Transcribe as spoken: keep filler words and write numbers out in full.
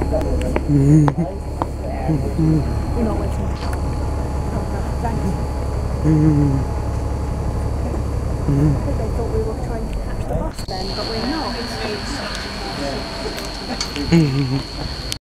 We're not waiting. Thanks. I think they thought we were trying to catch the bus then, but we're not.